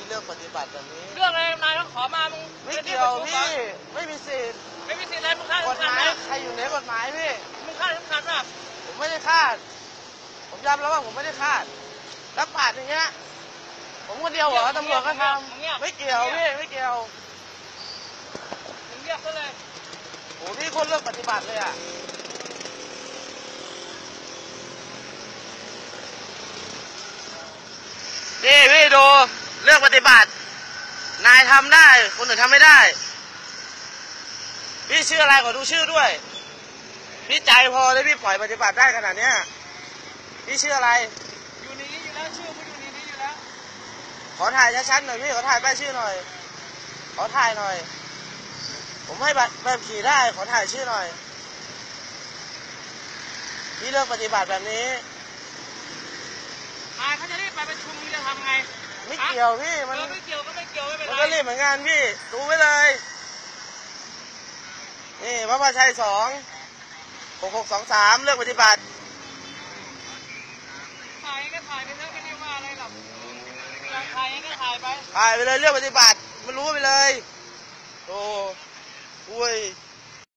เลือกปฏิบัติแบบนี้เรื่องอะไรนายต้องขอมามึงไม่เกี่ยวพี่ไม่มีสิทธิ์ไม่มีสิทธิ์อะไรมึงฆ่ากฎหมายใครอยู่ในกฎหมายพี่มึงฆ่าสำคัญป่ะผมไม่ได้คาดผมยอมรับว่าผมไม่ได้คาดแล้วปาดอย่างเงี้ยผมคนเดียวเหรอตำรวจก็ทำไม่เกี่ยวพี่ไม่เกี่ยวมึงเรียกเขาเลยโอ้พี่คนเลือกปฏิบัติเลยอ่ะนี่พี่ดูเลือกปฏิบัตินายทำได้คนอื่นทำไม่ได้พี่ชื่ออะไรขอดูชื่อด้วยพี่ใจพอเลยพี่ปล่อยปฏิบัติได้ขนาดเนี้ยพี่ชื่ออะไรอยู่ในนี้อยู่แล้วชื่อมึงอยู่ในนี้อยู่แล้วขอถ่ายชัดๆหน่อยพี่ขอถ่ายป้ายชื่อหน่อยขอถ่ายหน่อยผมให้แบบขี่ได้ขอถ่ายชื่อหน่อยพี่เลือกปฏิบัติแบบนี้เขาจะรีบไปประชุมมึงจะทำไงไม่เกี่ยวพี่มันไม่เกี่ยวก็ไม่เกี่ยวไม่เป็นไรมันก็รีบเหมือนกันพี่ดูไว้เลยนี่พระประชัย26623เลือกปฏิบัติถ่ายก็ถ่ายไปเถอะไม่ได้ว่าอะไรหรอกถ่ายก็ถ่ายไปถ่ายไปเลยเลือกปฏิบัติมันรู้ไปเลยโอ้อุ้ย